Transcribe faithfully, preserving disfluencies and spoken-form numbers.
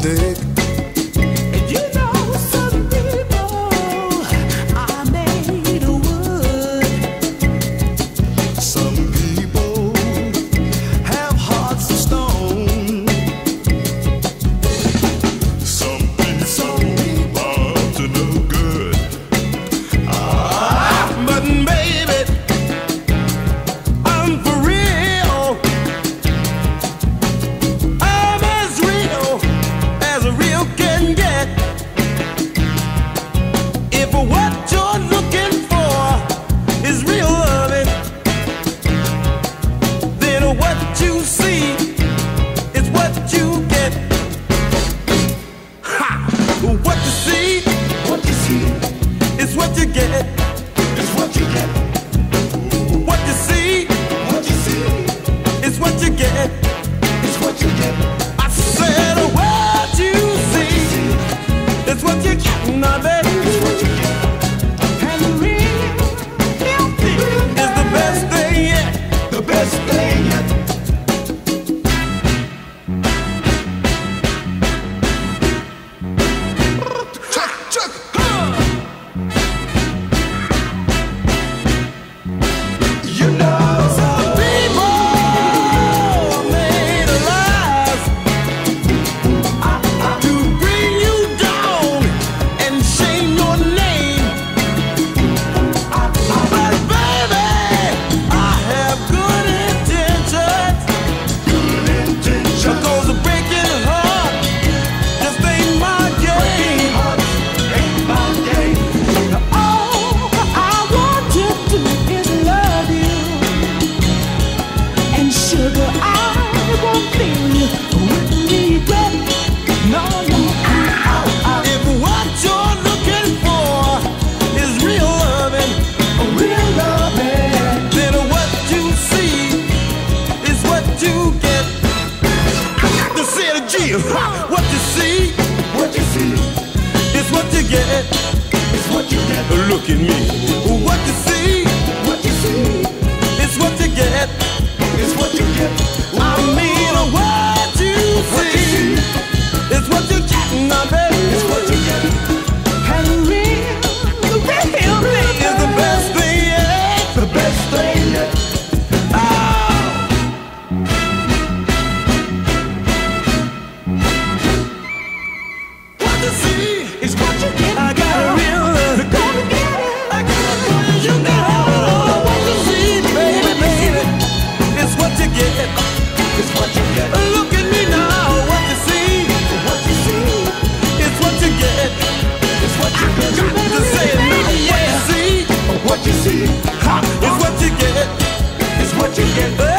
dig. And you know some people are made of wood. Some people have hearts of stone. Some people are up to no good. Ah, but baby, I'm for real. I'm as real as a real can get. If what you're looking for is real loving, then what you see is what you get. Ha! What you see, what you see is what you get. Is what you get. What you see, what you see is what you get. Is what you get. I said what you see is what you get, now baby. Is what you get. And real, real thing Is the best thing yet. The best thing yet. Chuck, chuck, huh. You know some people are made alive to bring you down and shame your name. But baby, I have good intentions. Good intentions. Because a breaking heart just ain't my game. Ain't my game. all I want to do is love you. And sugar, I won't feel you with regret. No, no, If what you're looking for is real loving, real loving. then what you see is what you get. I got to say it again. Ha! What you see, what you see is what you get. It's what you get. Look at me. What you see, what you see is what you get. It's what you get. I mean, what you see is what you get, now baby. It's what you get. And real, real thing Is the best thing yet. The best thing yet. Ah. What you see is what you get. I got a real love. Gonna get it. I got a real. You got all. What you see, baby, baby, it's what you get. It's what you get. Look at me now. What you see, what you see, it's what you get. It's what you get. You got to say it now. What you see, what you see, ha, it's what you get. It's what you get.